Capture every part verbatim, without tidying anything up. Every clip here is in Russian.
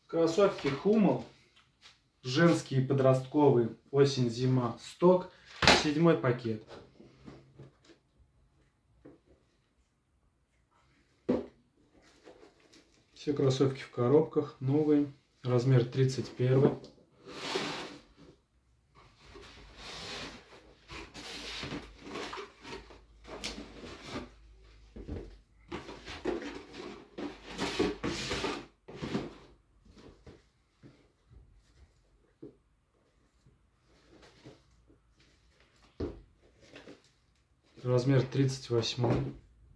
Кроссовки Hummel, женские подростковые, осень-зима, сток, седьмой пакет. Все кроссовки в коробках, новые, размер тридцать один. Размер тридцать восемь.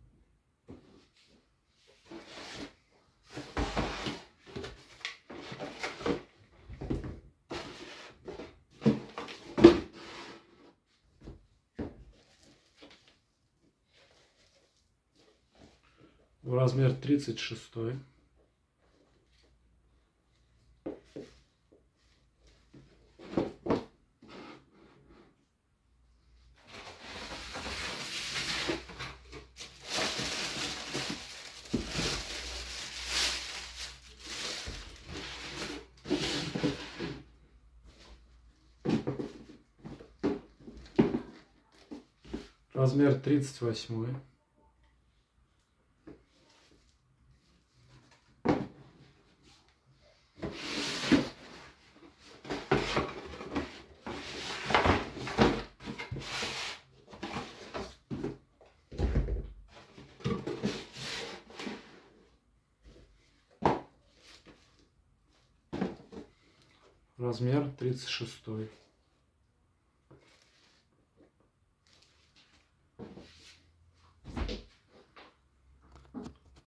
Размер тридцать шесть. Размер тридцать восемь. Размер тридцать шесть.